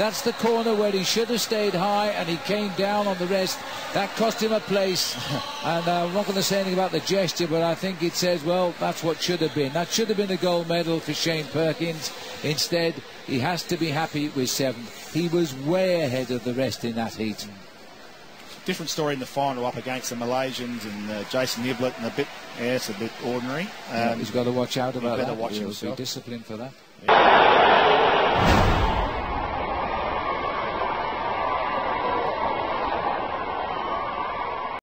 That's the corner where he should have stayed high, and he came down on the rest. That cost him a place. And I'm not going to say anything about the gesture, but I think it says, well, that's what should have been. That should have been a gold medal for Shane Perkins. Instead, he has to be happy with 7th. He was way ahead of the rest in that heat. Different story in the final up against the Malaysians and Jason Niblett, and it's a bit ordinary. He's got to watch out about that. He'll He'll be disciplined for that.